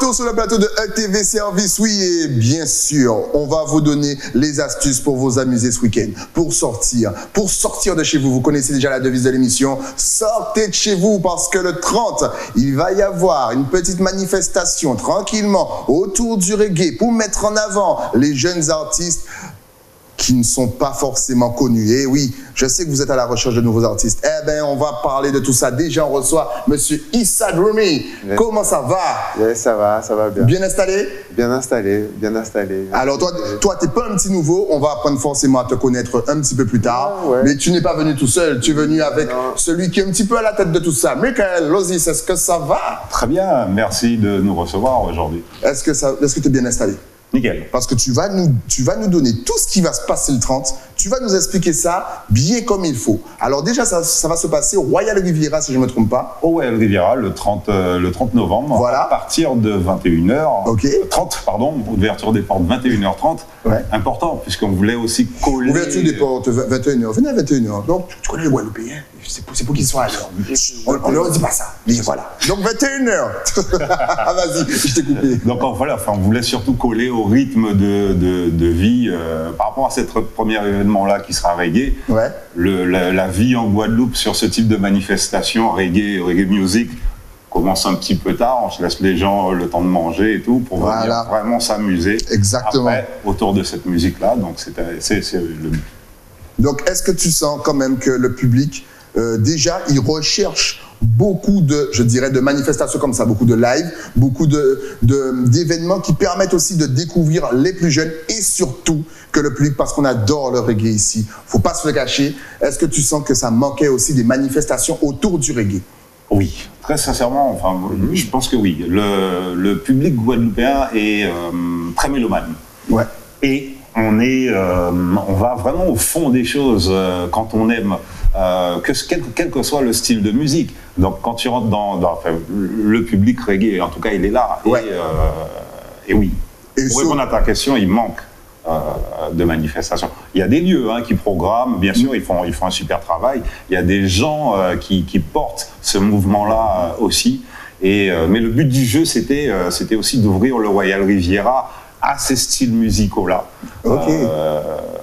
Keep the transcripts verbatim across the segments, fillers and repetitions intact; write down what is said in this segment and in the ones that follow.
retour sur le plateau de E T V Service, oui, et bien sûr, on va vous donner les astuces pour vous amuser ce week-end, pour sortir, pour sortir de chez vous. Vous connaissez déjà la devise de l'émission, sortez de chez vous parce que le trente, il va y avoir une petite manifestation tranquillement autour du reggae pour mettre en avant les jeunes artistes qui ne sont pas forcément connus. Et oui, je sais que vous êtes à la recherche de nouveaux artistes. Eh bien, on va parler de tout ça. Déjà, on reçoit Monsieur Issa Dromy. Yes. Comment ça va? Oui, ça va, ça va bien. Bien installé? Bien installé, bien installé. Alors, toi, toi tu n'es pas un petit nouveau. On va apprendre forcément à te connaître un petit peu plus tard. Ah, ouais. Mais tu n'es pas venu tout seul. Tu es venu avec non. celui qui est un petit peu à la tête de tout ça. Michael Lozis, est-ce que ça va? Très bien, merci de nous recevoir aujourd'hui. Est-ce que tu es bien installé? Nickel. Parce que tu vas, nous, tu vas nous donner tout ce qui va se passer le trente. Tu vas nous expliquer ça bien comme il faut. Alors déjà, ça, ça va se passer au Royal Riviera, si je ne me trompe pas. Au Royal Riviera, le trente, euh, le trente novembre, voilà. à partir de vingt et une heures. Ok. trente, pardon, ouverture des portes vingt et une heures trente. Ouais. Important, puisqu'on voulait aussi coller... Ouverture des portes vingt et une heures. Venez à vingt et une heures. Donc, tu connais les Guadeloupéens. C'est pour, pour qu'ils soient à l'heure. On ne leur dit pas ça. Mais voilà. Donc, vingt et une heures. Vas-y, je t'ai coupé. Donc, voilà, enfin, on voulait surtout coller au rythme de, de, de vie euh, par rapport à ce premier événement-là qui sera reggae. Ouais. Le, la, la vie en Guadeloupe sur ce type de manifestation, reggae, reggae music, commence un petit peu tard. On se laisse les gens le temps de manger et tout pour voilà. vraiment s'amuser. Exactement. Après, autour de cette musique-là. Donc, c'est le but. Donc, est-ce que tu sens quand même que le public, euh, déjà, il recherche beaucoup de, je dirais, de manifestations comme ça, beaucoup de live, beaucoup de, de, d'événements qui permettent aussi de découvrir les plus jeunes et surtout que le public, parce qu'on adore le reggae ici, faut pas se le cacher. Est-ce que tu sens que ça manquait aussi des manifestations autour du reggae? Oui, très sincèrement, enfin, mm-hmm. je pense que oui. Le, le public guadeloupéen est euh, très mélomane. Ouais. Et on est, euh, on va vraiment au fond des choses euh, quand on aime. Euh, que, quel, quel que soit le style de musique. Donc quand tu rentres dans, dans enfin, le public reggae, en tout cas il est là. Ouais. Et, euh, et oui, et pour répondre à ta question, il manque euh, de manifestations. Il y a des lieux hein, qui programment, bien sûr, ils font, ils font un super travail. Il y a des gens euh, qui, qui portent ce mouvement-là euh, aussi. Et, euh, mais le but du jeu, c'était euh, c'était aussi d'ouvrir le Royal Riviera à ces styles musicaux-là. Ok. Euh,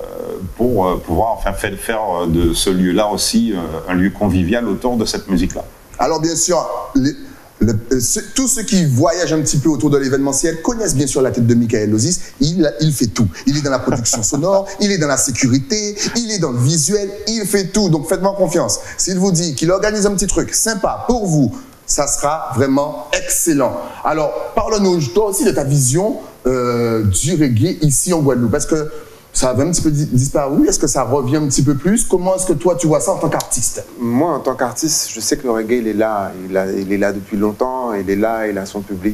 pour euh, pouvoir enfin, faire, faire de ce lieu-là aussi euh, un lieu convivial autour de cette musique-là. Alors bien sûr, les, le, ce, tous ceux qui voyagent un petit peu autour de l'événementiel connaissent bien sûr la tête de Michael Lozis. Il, il fait tout. Il est dans la production sonore, il est dans la sécurité, il est dans le visuel, il fait tout. Donc faites-moi confiance. S'il vous dit qu'il organise un petit truc sympa pour vous, ça sera vraiment excellent. Alors parle-nous toi aussi de ta vision euh, du reggae ici en Guadeloupe. Parce que ça avait un petit peu disparu. Est-ce que ça revient un petit peu plus? Comment est-ce que toi, tu vois ça en tant qu'artiste? Moi, en tant qu'artiste, je sais que le reggae, il est là. Il, a, il est là depuis longtemps. Il est là, il a son public.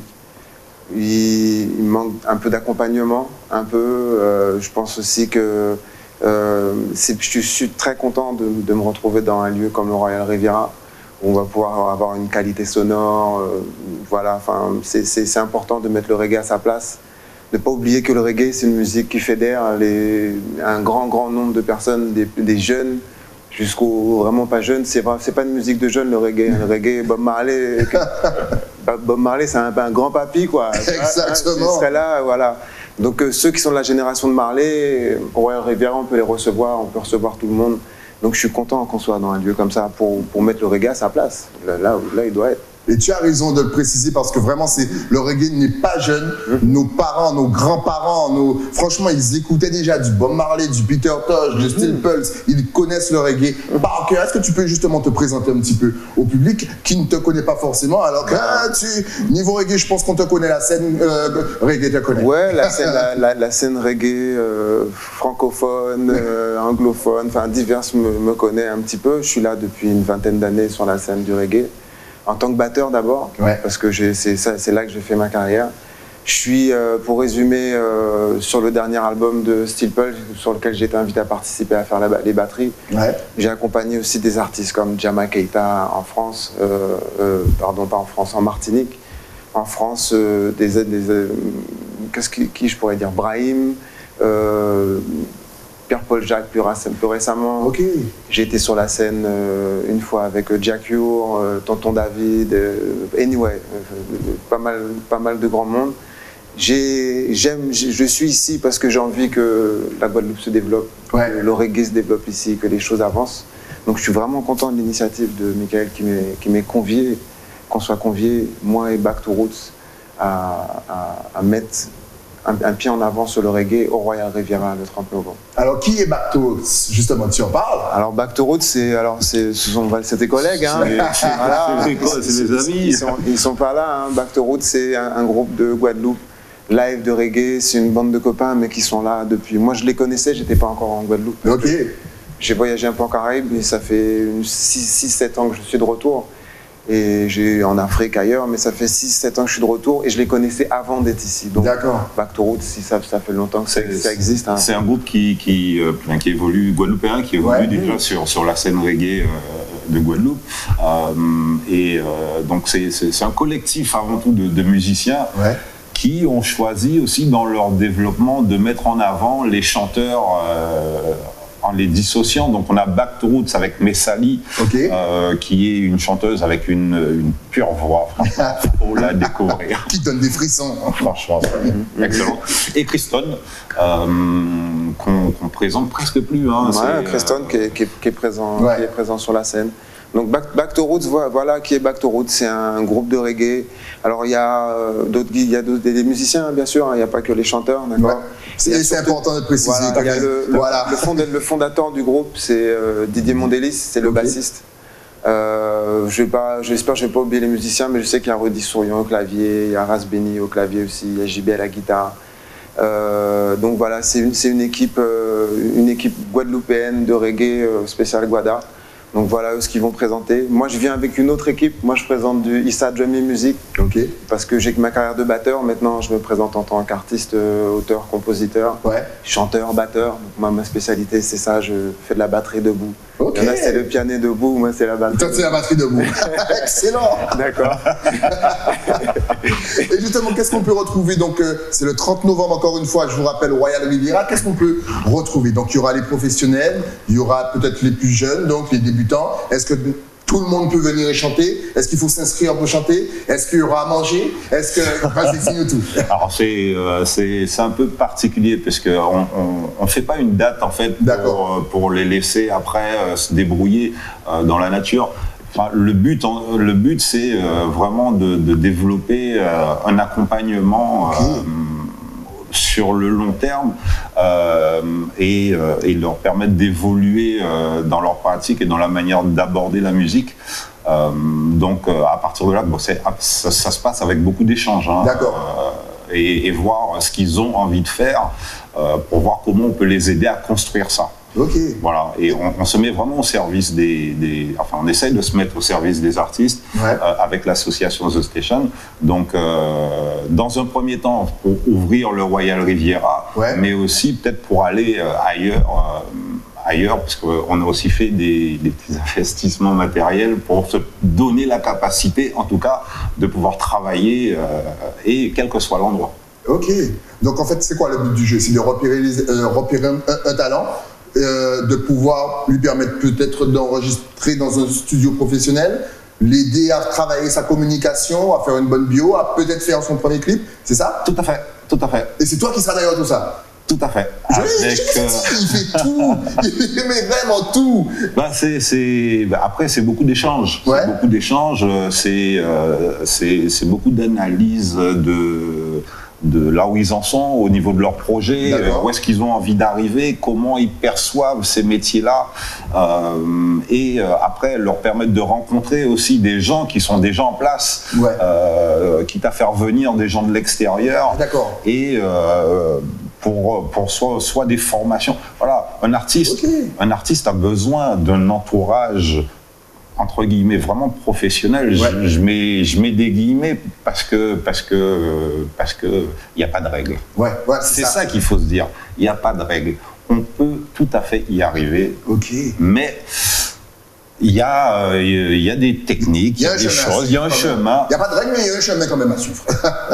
Il, il manque un peu d'accompagnement, un peu. Euh, je pense aussi que euh, je suis très content de, de me retrouver dans un lieu comme le Royal Riviera, où on va pouvoir avoir une qualité sonore. Euh, voilà, enfin, c'est important de mettre le reggae à sa place. Ne pas oublier que le reggae, c'est une musique qui fédère les, un grand, grand nombre de personnes, des, des jeunes jusqu'aux vraiment pas jeunes. C'est pas une musique de jeunes, le reggae. Le reggae, Bob Marley, Bob Marley, c'est un, un grand papy, quoi. Exactement. Il serait là, voilà. Donc euh, ceux qui sont de la génération de Marley, au Royal Riviera, on peut les recevoir, on peut recevoir tout le monde. Donc je suis content qu'on soit dans un lieu comme ça pour, pour mettre le reggae à sa place, là, là, là il doit être. Et tu as raison de le préciser parce que vraiment, le reggae n'est pas jeune. Mmh. Nos parents, nos grands-parents, nos... franchement, ils écoutaient déjà du Bob Marley, du Peter Tosh, du mmh. Steel Pulse. Ils connaissent le reggae par cœur. Est-ce que tu peux justement te présenter un petit peu au public qui ne te connaît pas forcément? Alors que ah, tu, niveau reggae, je pense qu'on te connaît, la scène euh, reggae te connaît. Ouais, la scène, la, la, la scène reggae euh, francophone, euh, anglophone, enfin diverses me, me connaît un petit peu. Je suis là depuis une vingtaine d'années sur la scène du reggae. En tant que batteur d'abord, ouais. parce que c'est là que j'ai fait ma carrière. Je suis, euh, pour résumer, euh, sur le dernier album de Steel Pulse, sur lequel j'ai été invité à participer à faire la, les batteries. Ouais. J'ai accompagné aussi des artistes comme Jama Keita en France, euh, euh, pardon, pas en France, en Martinique. En France, euh, des, des euh, qu'est-ce qui, qui je pourrais dire, Brahim, euh, Pierre-Paul Jacques plus, plus récemment. Okay. J'ai été sur la scène euh, une fois avec Jack Ure, euh, Tonton David, euh, Béni, ouais, euh, pas mal, pas mal de grand monde. J'aime, je suis ici parce que j'ai envie que la Guadeloupe se développe, ouais. que le reggae se développe ici, que les choses avancent. Donc je suis vraiment content de l'initiative de Michael qui m'ait convié, qu'on soit convié, moi et Back to Roots, à, à, à mettre un, un pied en avant sur le reggae au Royal Riviera le trente novembre. Alors qui est Back to Roots? Justement, tu en parles? Alors Back to Roots, c'est alors c'est ce sont tes collègues, hein. C'est mes amis. Ils sont, ils sont pas là. Hein. Back to Roots, c'est un, un groupe de Guadeloupe. Live de reggae, c'est une bande de copains, mais qui sont là depuis. Moi, je les connaissais, j'étais pas encore en Guadeloupe. Ok. J'ai voyagé un peu en Caraïbes, et ça fait six sept ans que je suis de retour. Et j'ai en Afrique, ailleurs, mais ça fait six sept ans que je suis de retour, et je les connaissais avant d'être ici. D'accord. Back to Roots, si ça, ça fait longtemps que ça, ça existe. Hein. C'est un groupe qui, qui, euh, qui évolue, guadeloupéen, qui évolue ouais. déjà sur, sur la scène reggae. Euh, de Guadeloupe euh, et euh, donc c'est un collectif avant tout de, de musiciens ouais. qui ont choisi aussi dans leur développement de mettre en avant les chanteurs euh, en les dissociant. Donc on a Back to Roots avec Messali, okay. euh, qui est une chanteuse avec une, une pure voix, franchement, faut la découvrir. Qui donne des frissons. Franchement, c'est excellent. Et Kriston, euh, qu'on qu'on présente presque plus. Hein, ouais, Kriston euh, qui, est, qui, est, qui, est présent, ouais. qui est présent sur la scène. Donc Back, Back to Roots, voilà qui est Back to Roots, c'est un groupe de reggae. Alors il y a euh, d'autres, il y a des, des musiciens bien sûr, il hein, n'y a pas que les chanteurs, d'accord. Ouais. C'est important de préciser. Voilà, il y a le, voilà. le, fond, le fondateur du groupe, c'est euh, Didier Mondélis, c'est le okay. bassiste. Euh, j'espère que je ne vais pas oublier les musiciens, mais je sais qu'il y a Rudy Sourion au clavier, il y a Ras Béni au clavier aussi, il y a J B à la guitare. Euh, donc voilà, c'est une, une, équipe, euh, une équipe guadeloupéenne de reggae euh, spécial Guada. Donc voilà eux ce qu'ils vont présenter. Moi je viens avec une autre équipe, moi je présente du Issa Drum et Music, okay. parce que j'ai ma carrière de batteur, maintenant je me présente en tant qu'artiste, euh, auteur, compositeur, ouais. chanteur, batteur. Donc moi ma spécialité c'est ça, je fais de la batterie debout. Okay. Il y en a c'est le piano debout, moi c'est la batterie. Toi c'est la batterie debout. Excellent. D'accord. Et justement qu'est-ce qu'on peut retrouver? Donc euh, c'est le trente novembre encore une fois, je vous rappelle Royal Riviera, qu'est-ce qu'on peut retrouver? Donc il y aura les professionnels, il y aura peut-être les plus jeunes, donc les débutants. Est-ce que tout le monde peut venir et chanter? Est-ce qu'il faut s'inscrire pour chanter? Est-ce qu'il y aura à manger? Est-ce que... Vas-y, dis-nous tout. Alors, c'est euh, un peu particulier parce qu'on ne fait pas une date, en fait, pour, pour les laisser après euh, se débrouiller euh, dans la nature. Enfin, le but, le but c'est euh, vraiment de, de développer euh, un accompagnement okay. euh, sur le long terme euh, et, euh, et leur permettre d'évoluer euh, dans leur pratique et dans la manière d'aborder la musique. Euh, donc euh, à partir de là, bon, ça, ça se passe avec beaucoup d'échanges. Hein, D'accord. Euh, et, et voir ce qu'ils ont envie de faire euh, pour voir comment on peut les aider à construire ça. Ok. Voilà, et on, on se met vraiment au service des, des, enfin, on essaye de se mettre au service des artistes ouais. euh, avec l'association The Station. Donc, euh, dans un premier temps, pour ouvrir le Royal Riviera, ouais. mais aussi peut-être pour aller euh, ailleurs, euh, ailleurs, parce qu'on a aussi fait des, des petits investissements matériels pour se donner la capacité, en tout cas, de pouvoir travailler euh, et quel que soit l'endroit. Ok. Donc, en fait, c'est quoi le but du jeu? C'est de repérer, les, euh, repérer un, un talent. Euh, de pouvoir lui permettre peut-être d'enregistrer dans un studio professionnel, l'aider à travailler sa communication, à faire une bonne bio, à peut-être faire son premier clip, c'est ça? Tout à fait, tout à fait. Et c'est toi qui seras derrière tout ça? Tout à fait. Je Avec, je euh... il fait tout, il fait vraiment tout. Bah c'est, c'est... Bah après, c'est beaucoup d'échanges. Ouais. Beaucoup d'échanges, c'est euh, c'est beaucoup d'analyse de... de là où ils en sont, au niveau de leur projet, euh, où est-ce qu'ils ont envie d'arriver, comment ils perçoivent ces métiers-là, euh, et euh, après leur permettre de rencontrer aussi des gens qui sont déjà en place, ouais. euh, quitte à faire venir des gens de l'extérieur, et euh, pour, pour soit, soit des formations. Voilà, un artiste, okay. un artiste a besoin d'un entourage entre guillemets vraiment professionnel. Ouais. Je, je mets je mets des guillemets parce que parce que parce que il n'y a pas de règle. Ouais, ouais, c'est ça, ça qu'il faut se dire. Il n'y a pas de règle. On peut tout à fait y arriver. Ok. Mais il y a euh, il y a des techniques, il y a des choses, il y a un chemin. Il n'y a pas de règle, mais il y a un chemin quand même à suivre.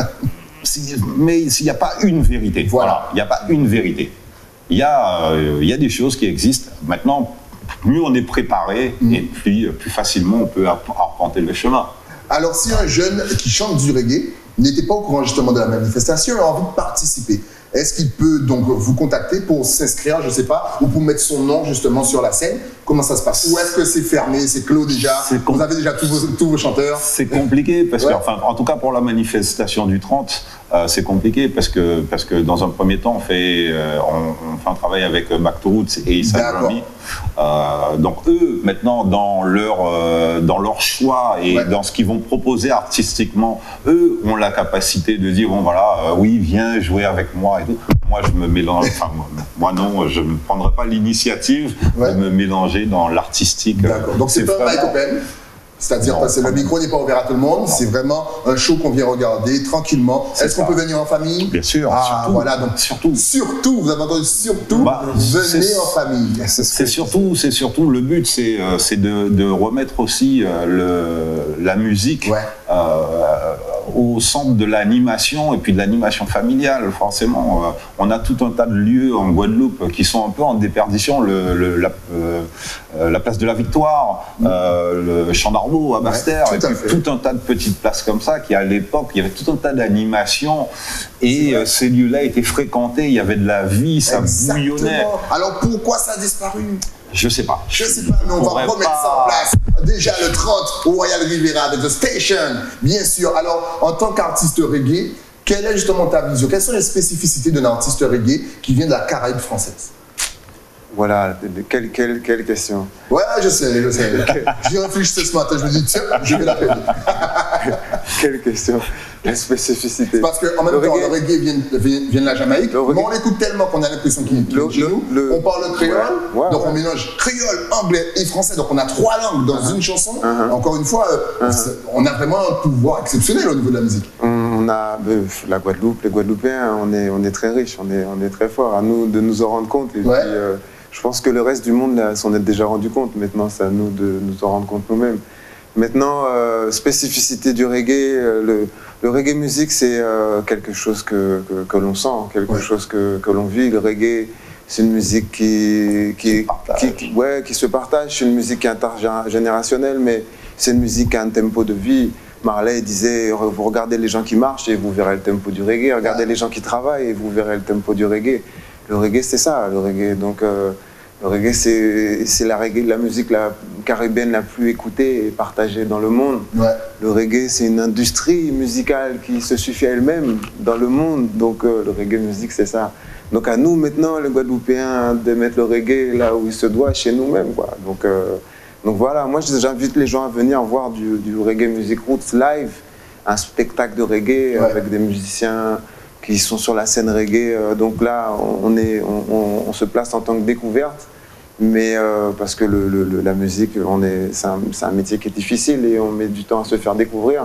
Mais il n'y a pas une vérité. Voilà. Il n'y a pas une vérité. Il y a euh, il y a des choses qui existent. Maintenant, mieux on est préparé, mmh. et puis plus facilement on peut arpenter le chemin. Alors, si un jeune qui chante du reggae n'était pas au courant justement de la manifestation et a envie de participer, est-ce qu'il peut donc vous contacter pour s'inscrire, je ne sais pas, ou pour mettre son nom justement sur la scène? Comment ça se passe? Ou est-ce que c'est fermé, c'est clos déjà? Vous avez déjà tous vos, tous vos chanteurs? C'est compliqué, parce ouais. que, enfin, en tout cas pour la manifestation du trente, euh, c'est compliqué parce que, parce que dans un premier temps, on fait, euh, on, on fait un travail avec Back to Roots et Issa Dramé. Euh, donc eux, maintenant, dans leur, euh, dans leur choix et ouais. dans ce qu'ils vont proposer artistiquement, eux ont la capacité de dire, bon voilà, euh, oui, viens jouer avec moi et tout. Moi, je me mélange, enfin, moi, moi non, je ne prendrai pas l'initiative ouais. de me mélanger dans l'artistique. D'accord, donc c'est pas un mic open, c'est-à-dire que le micro n'est pas ouvert à tout le monde, c'est vraiment un show qu'on vient regarder tranquillement. Est-ce qu'on peut venir en famille? Bien sûr, ah, surtout. Voilà, donc surtout, surtout, vous avez entendu, surtout, bah, venez en famille. C'est surtout, c'est surtout le but, c'est euh, de, de remettre aussi euh, le, la musique ouais. euh, au centre de l'animation et puis de l'animation familiale, forcément. Euh, on a tout un tas de lieux en Guadeloupe qui sont un peu en déperdition, le, le, la, euh, la place de la Victoire, euh, le Champ d'Arnaud à Basse-Terre, ouais, tout, et puis tout un tas de petites places comme ça qui, à l'époque, il y avait tout un tas d'animations et euh, ces lieux-là étaient fréquentés, il y avait de la vie, ça Exactement. bouillonnait. Alors pourquoi ça a disparu? Je sais pas. Je sais pas, mais on va remettre pas... ça en place. Déjà le trente au Royal Riviera avec The Station, bien sûr. Alors, en tant qu'artiste reggae, quelle est justement ta vision? Quelles sont les spécificités d'un artiste reggae qui vient de la Caraïbe française? Voilà, quelle, quelle, quelle question. Ouais, je sais, je sais. J'y réfléchissais ce matin, je me dis, tiens, je vais l'appeler. Quelle question. La spécificité. Parce qu'en même le temps, reggae... le reggae vient, vient, vient de la Jamaïque, mais on l'écoute tellement qu'on a l'impression qu'il est chez nous. Le... On parle créole, ouais, ouais, donc ouais. on mélange créole, anglais et français, donc on a trois langues dans uh-huh. une chanson. Uh-huh. Encore une fois, uh-huh. on a vraiment un pouvoir exceptionnel au niveau de la musique. On a euh, la Guadeloupe, les Guadeloupéens, on est, on est très riches, on est, on est très forts. À nous de nous en rendre compte. Et ouais. puis, euh, je pense que le reste du monde s'en est déjà rendu compte. Maintenant, c'est à nous de nous en rendre compte nous-mêmes. Maintenant, euh, spécificité du reggae, euh, le, le reggae musique, c'est euh, quelque chose que, que, que l'on sent, quelque ouais. chose que, que l'on vit. Le reggae, c'est une musique qui, qui, qui, qui, ouais, qui se partage, c'est une musique qui est intergénérationnelle, mais c'est une musique qui a un tempo de vie. Marley disait, vous regardez les gens qui marchent et vous verrez le tempo du reggae, regardez les gens qui travaillent et vous verrez le tempo du reggae. Le reggae, c'est ça, le reggae. Donc, euh, le reggae, c'est la, la musique la caribéenne la plus écoutée et partagée dans le monde. Ouais. Le reggae, c'est une industrie musicale qui se suffit à elle-même dans le monde. Donc, euh, le reggae musique, c'est ça. Donc, à nous, maintenant, les Guadeloupéens, de mettre le reggae là où il se doit, chez nous-mêmes, quoi. Donc, euh, donc, voilà, moi, j'invite les gens à venir voir du, du reggae music roots live, un spectacle de reggae ouais. avec des musiciens qui sont sur la scène reggae. Donc là, on, est, on, on, on se place en tant que découverte, mais euh, parce que le, le, la musique, c'est un, un métier qui est difficile et on met du temps à se faire découvrir.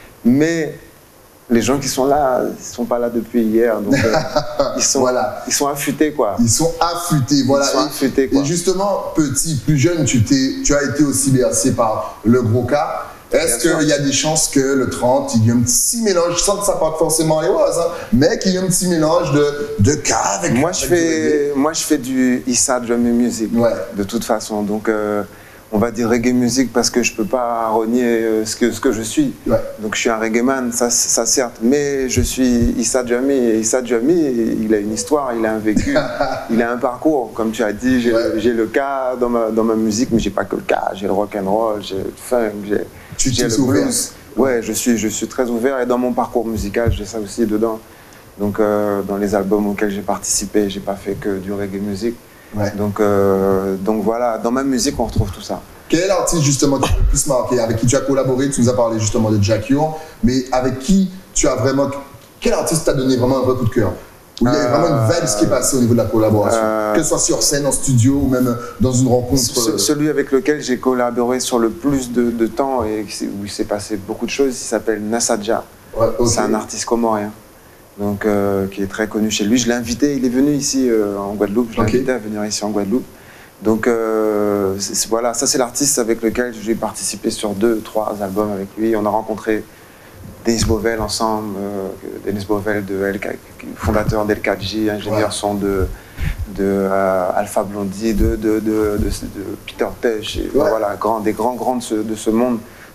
Mais les gens qui sont là, ils ne sont pas là depuis hier, donc euh, ils, sont, voilà. ils sont affûtés, quoi. Ils sont affûtés, voilà. Ils sont affûtés, quoi. Et justement, petit, plus jeune, tu, tu as été aussi bercé par le gros cas. Est-ce qu'il y a des chances que le trente, il y ait un petit mélange, sans que ça parte forcément les roses, hein, mais qu'il y ait un petit mélange de, de cas avec... Moi, je fais, moi, je fais du Issa Drum Music, ouais. de toute façon. Donc, euh, on va dire reggae music parce que je ne peux pas renier ce que, ce que je suis. Ouais. Donc, je suis un reggae man, ça, ça certes. Mais je suis Issa Djammi. Et Issa Djammi, il a une histoire, il a un vécu, il a un parcours. Comme tu as dit, j'ai ouais. le cas dans ma, dans ma musique, mais je n'ai pas que le cas. J'ai le rock and roll, j'ai le funk, j'ai... Tu es ouvert. Ouais, je suis, je suis très ouvert et dans mon parcours musical, j'ai ça aussi dedans. Donc, euh, dans les albums auxquels j'ai participé, j'ai pas fait que du reggae music. Ouais. Donc, euh, donc voilà, dans ma musique, on retrouve tout ça. Quel est l'artiste justement qui t'a le plus marqué, avec qui tu as collaboré? Tu nous as parlé justement de Jack Young, mais avec qui tu as vraiment... Quel artiste t'a donné vraiment un vrai coup de cœur? Où il y a vraiment une vibe qui est passée au niveau de la collaboration, euh, que ce soit sur scène, en studio ou même dans une rencontre. Ce, celui avec lequel j'ai collaboré sur le plus de, de temps et où il s'est passé beaucoup de choses, il s'appelle Nassadja. Ouais, okay. C'est un artiste comorien, donc euh, qui est très connu chez lui. Je l'ai invité, il est venu ici euh, en Guadeloupe. Je l'ai okay. invité à venir ici en Guadeloupe. Donc euh, c est, c est, voilà, ça c'est l'artiste avec lequel j'ai participé sur deux, trois albums avec lui. On a rencontré Denis Beauvel ensemble, euh, Denis Beauvel, de L K, fondateur d'L quatre J, ingénieur ouais. son de, de euh, Alpha Blondie, de, de, de, de, de Peter Tesh, et, ouais. voilà, grand, des grands grands de ce, de ce monde.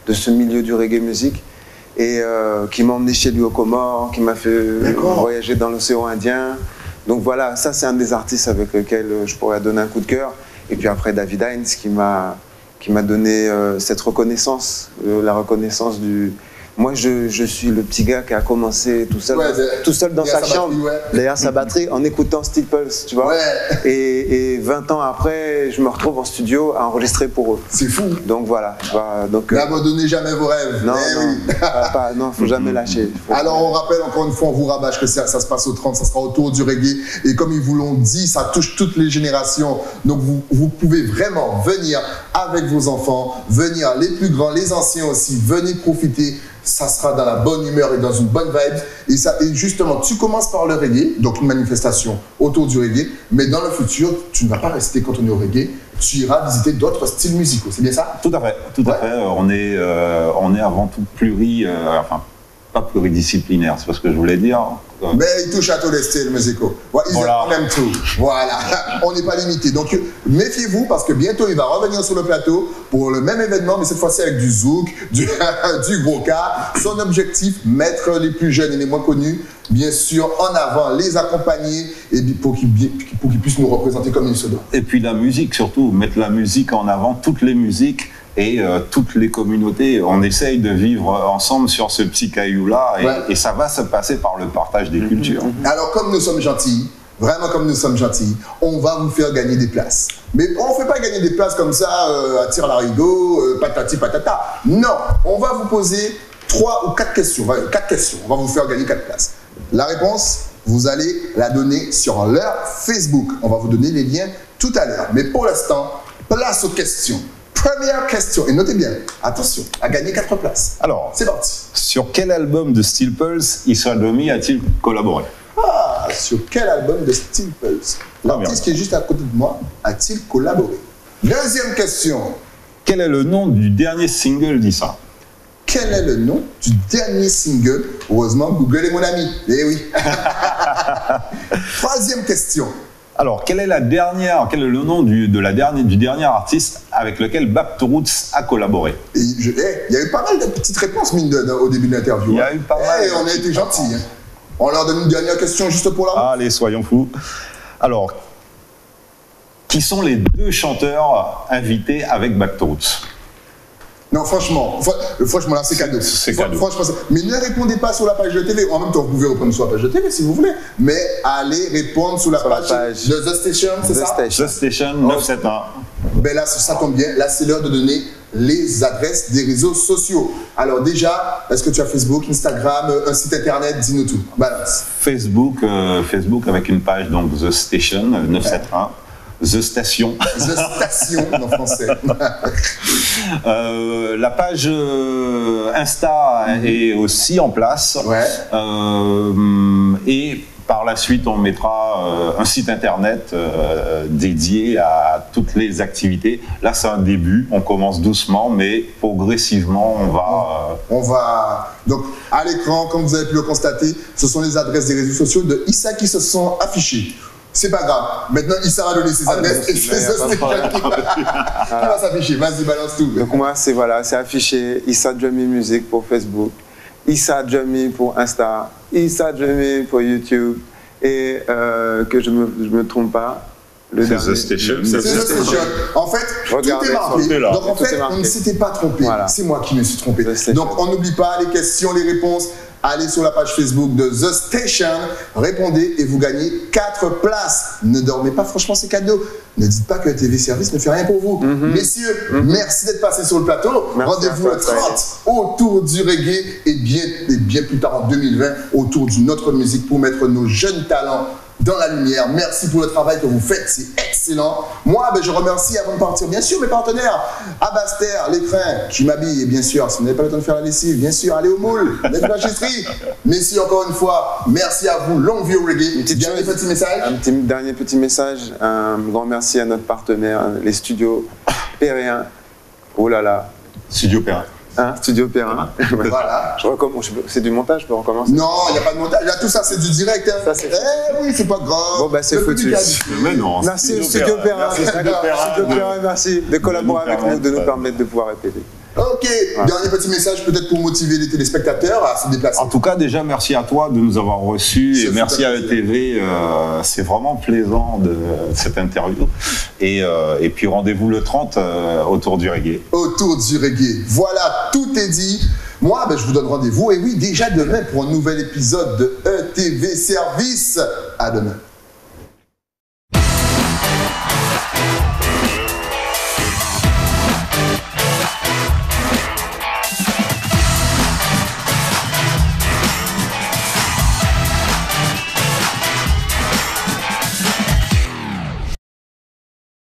de ce milieu du reggae musique et euh, qui m'a emmené chez lui aux Comores, qui m'a fait voyager dans l'océan Indien. Donc voilà, ça c'est un des artistes avec lesquels je pourrais donner un coup de cœur. Et puis après David Hines qui m'a qui m'a donné euh, cette reconnaissance, euh, la reconnaissance du... Moi, je, je suis le petit gars qui a commencé tout seul, ouais, tout seul dans sa, sa chambre, batterie, ouais. derrière sa batterie, en écoutant Steeples, tu vois. Ouais. Et, et vingt ans après, je me retrouve en studio à enregistrer pour eux. C'est fou. Donc voilà. Bah, donc, n'abandonnez jamais vos rêves. Non, eh non, oui. pas, pas, non, faut jamais lâcher. Faut Alors, on rappelle encore une fois, on vous rabâche que ça, ça se passe au trente, ça sera autour du reggae. Et comme ils vous l'ont dit, ça touche toutes les générations. Donc, vous, vous pouvez vraiment venir avec vos enfants, venir les plus grands, les anciens aussi, venez profiter. Ça sera dans la bonne humeur et dans une bonne vibe. Et, ça, et justement, tu commences par le reggae, donc une manifestation autour du reggae, mais dans le futur, tu ne vas pas rester cantonné au reggae, tu iras visiter d'autres styles musicaux, c'est bien ça? Tout à fait, tout à ouais. fait. On est, euh, on est avant tout pluri, euh, enfin, pas pluridisciplinaire, c'est pas ce que je voulais dire. Mais il touche à tous les styles musicaux. Ouais, ils voilà. aiment même tout. Voilà, on n'est pas limité. Donc méfiez-vous parce que bientôt il va revenir sur le plateau pour le même événement, mais cette fois-ci avec du zouk, du, du gros cas. Son objectif, mettre les plus jeunes et les moins connus, bien sûr, en avant, les accompagner et pour qu'ils pour qu'ils puissent nous représenter comme il se doit. Et puis la musique surtout, mettre la musique en avant, toutes les musiques. Et euh, toutes les communautés, on essaye de vivre ensemble sur ce petit caillou-là et, ouais. et ça va se passer par le partage des cultures. Alors comme nous sommes gentils, vraiment comme nous sommes gentils, on va vous faire gagner des places. Mais on ne fait pas gagner des places comme ça, euh, à tire-larigot, euh, patati patata. Non, on va vous poser trois ou quatre questions. Ouais, quatre questions, on va vous faire gagner quatre places. La réponse, vous allez la donner sur leur Facebook. On va vous donner les liens tout à l'heure. Mais pour l'instant, place aux questions. Première question, et notez bien, attention, à gagner quatre places. Alors, c'est parti. Sur quel album de Steeples Issa Djomi a-t-il collaboré? Ah, sur quel album de Steeples l'artiste qui est juste à côté de moi a-t-il collaboré? Deuxième question. Quel est le nom du dernier single d'Issa? Quel est le nom du dernier single? Heureusement, Google est mon ami. Eh oui. Troisième question. Alors, quelle est la dernière, quel est le nom du, de la dernière, du dernier artiste avec lequel Back to Roots a collaboré? Et je, hey, il y a eu pas mal de petites réponses, mine de, de, au début de l'interview. Il y a eu pas mal. Hey, on a été gentils. Hein. On leur donne une dernière question juste pour la... Allez, soyons fous. Alors, qui sont les deux chanteurs invités avec Back to Roots? Non, franchement, franchement là, c'est cadeau. C'est cadeau. Franchement, mais ne répondez pas sur la page de T V. En même temps, vous pouvez répondre sur la page de T V si vous voulez. Mais allez répondre sur la, sur page, la page de The Station, c'est ça? The Station neuf sept un. Ben là, ça tombe bien. Là, c'est l'heure de donner les adresses des réseaux sociaux. Alors déjà, est-ce que tu as Facebook, Instagram, un site internet? Dis-nous tout. Balance. Facebook, euh, Facebook avec une page, donc The Station neuf sept un. The Station. The Station en français. euh, la page euh, Insta mm-hmm. est aussi en place. Ouais. Euh, et par la suite, on mettra euh, un site internet euh, dédié à toutes les activités. Là, c'est un début. On commence doucement, mais progressivement, on va... Euh... On va... Donc, à l'écran, comme vous avez pu le constater, ce sont les adresses des réseaux sociaux de Issa qui se sont affichées. C'est pas grave. Maintenant, Issa va donner ses adresses ah, et c'est The Station qui va s'afficher. Vas-y, balance tout. Donc moi, c'est voilà, c'est affiché Issa Djomi Music pour Facebook, Issa Djomi pour Insta, Issa Djomi pour YouTube et euh, que je me, je me trompe pas. C'est The Station. C'est The Station. En fait, Regardez, tout est marqué. Là. Donc en fait, on ne s'était pas trompé. Voilà. C'est moi qui me suis trompé. Donc on n'oublie pas les questions, les réponses. Allez sur la page Facebook de The Station, répondez et vous gagnez quatre places. Ne dormez pas, franchement, c'est cadeau. Ne dites pas que T V Service ne fait rien pour vous. Mm-hmm. Messieurs, mm-hmm. merci d'être passés sur le plateau. Rendez-vous le trente autour du reggae et bien, et bien plus tard en deux mille vingt autour d'une autre musique pour mettre nos jeunes talents dans la lumière. Merci pour le travail que vous faites, c'est excellent. Moi, ben, je remercie avant de partir, bien sûr, mes partenaires. Abaster, l'écrin, qui m'habille, et bien sûr, si vous n'avez pas le temps de faire la lessive, bien sûr, allez au moule, les blanchisseries. Merci encore une fois, merci à vous, longue vie au reggae. Dernier petit message. Un petit, dernier petit message, un grand merci à notre partenaire, les studios Perrin. Oh là là. Studio Perrin. Hein, Studio Perrin. Voilà. Je recommence. C'est du montage, je peux recommencer? Non, il n'y a pas de montage. Là, tout ça, c'est du direct. Hein. Ça, c'est... Eh oui, c'est pas grave. Bon, bah, c'est foutu. Mais non. Merci, Studio Perrin. Studio Perrin, merci de collaborer avec nous, de nous permettre de pouvoir répéter. Ok, Ouais. dernier petit message peut-être pour motiver les téléspectateurs à se déplacer. En tout cas, déjà, merci à toi de nous avoir reçus Ça et fait merci à plaisir. E T V. Euh, c'est vraiment plaisant de, de cette interview. Et, euh, et puis rendez-vous le trente euh, autour du reggae. Autour du reggae. Voilà, tout est dit. Moi, ben, je vous donne rendez-vous, et oui, déjà demain pour un nouvel épisode de E T V Service. À demain.